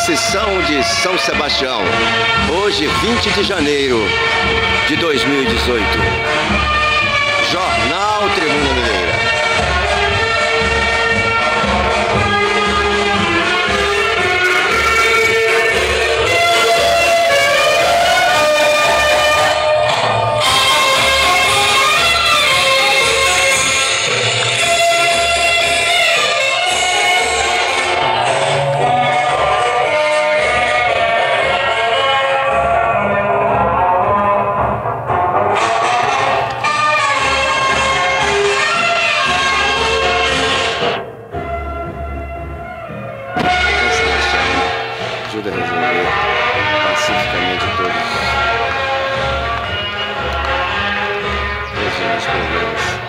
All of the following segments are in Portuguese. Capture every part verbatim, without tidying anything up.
procissão de São Sebastião, hoje vinte de janeiro de dois mil e dezoito. Jornal Tribuna Mineira. Ajuda a resolver pacificamente todos, todos os meus problemas.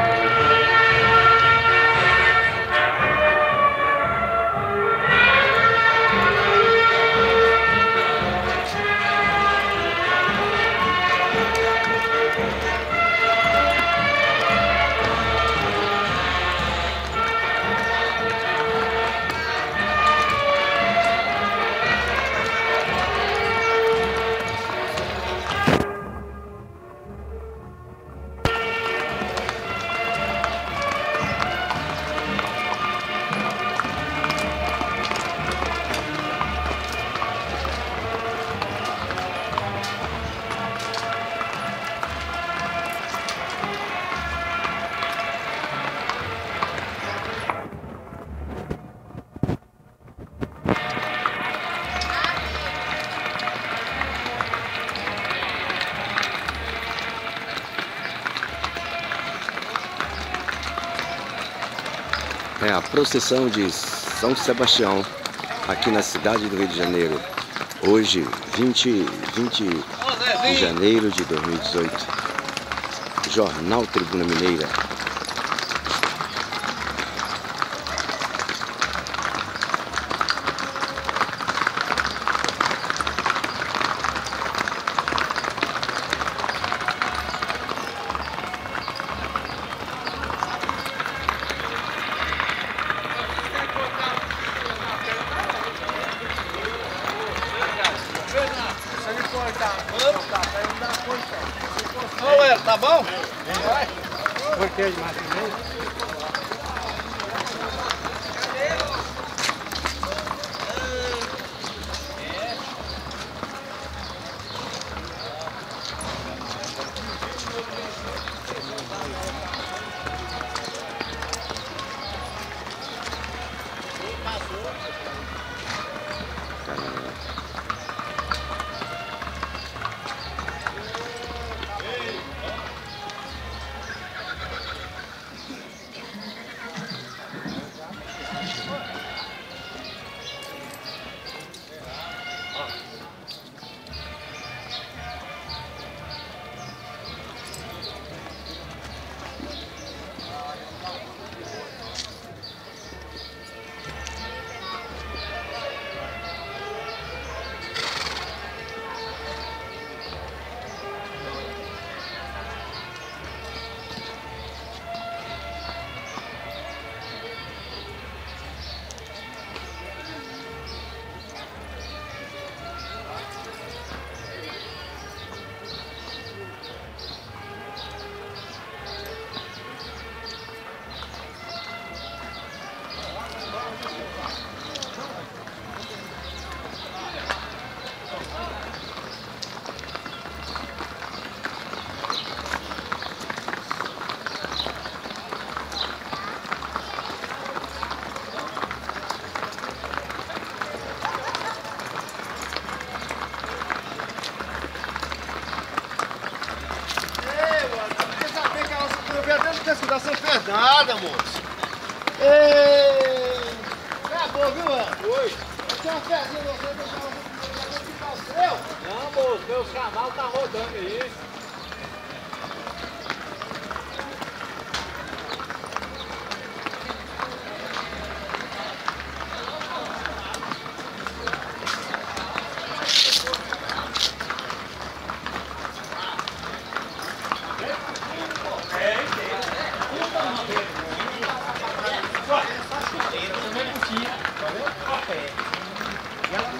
É a procissão de São Sebastião, aqui na cidade do Rio de Janeiro, hoje, vinte, vinte de janeiro de dois mil e dezoito. Jornal Tribuna Mineira. Ô, Hélio, tá bom? Vai. Cortei de mais também. Da São Fernanda, moço. Ei, acabou, viu, mano? Oi. Tem uma pezinha você deixar o seu? Não, moço, meu canal tá rodando aí. E ela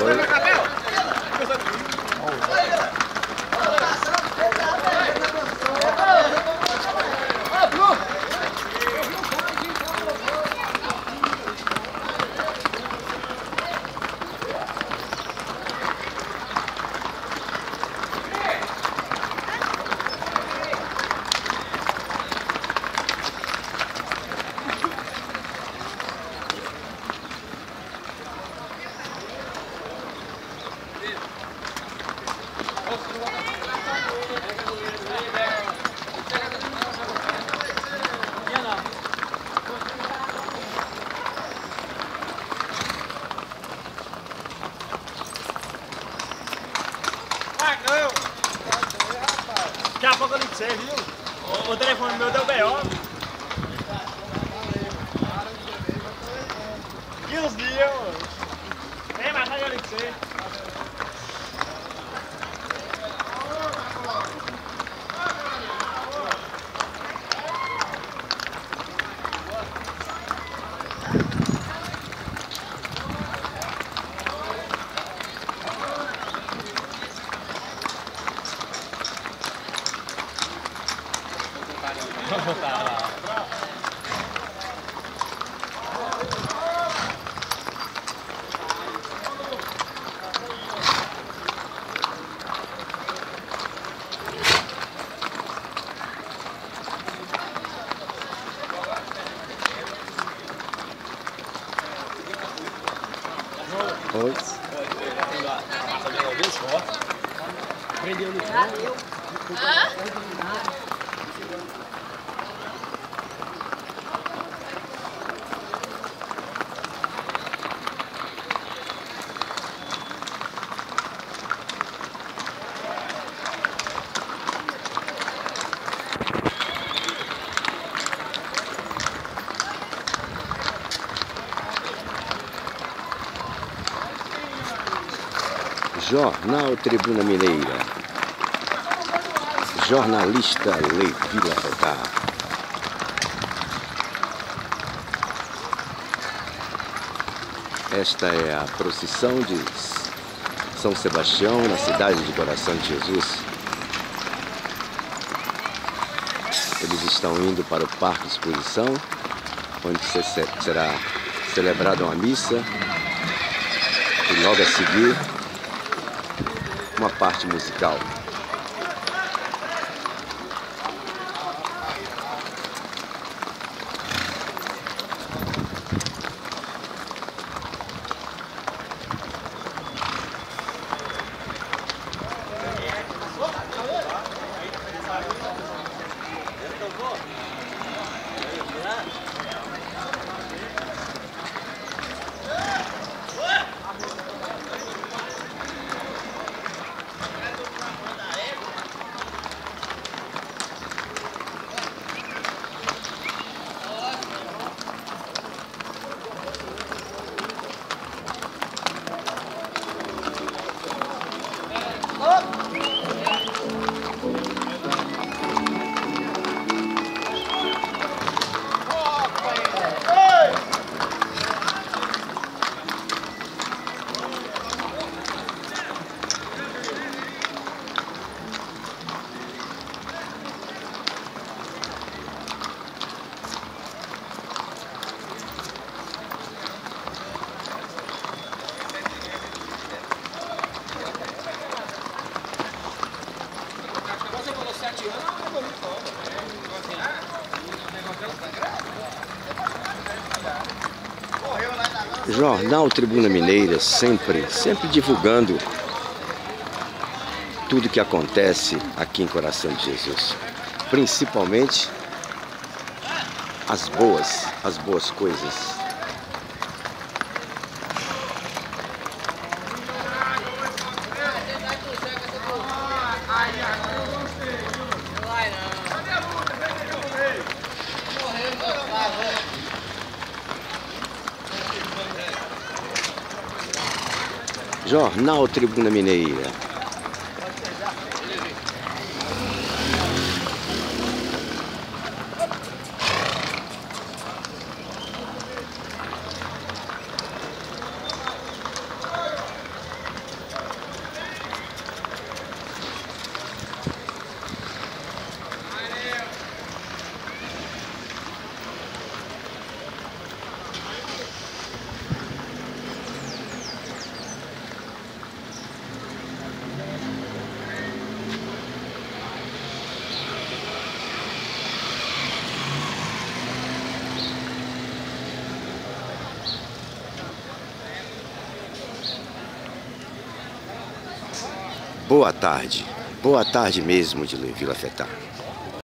Daqui a pouco eu ligo pra você, viu? O, o telefone meu deu B O. E os dias, vem, mas aí eu ligo pra você. Pois. Prendeu no chão. Jornal Tribuna Mineira. Jornalista Levi Lafocar. Esta é a procissão de São Sebastião, na cidade de Coração de Jesus. Eles estão indo para o Parque de Exposição, onde será celebrada uma missa e logo a seguir uma parte musical. Jornal Tribuna Mineira, sempre, sempre divulgando tudo que acontece aqui em Coração de Jesus. Principalmente as boas, as boas coisas. Jornal Tribuna Mineira. Boa tarde. Boa tarde mesmo de Vila Fetá.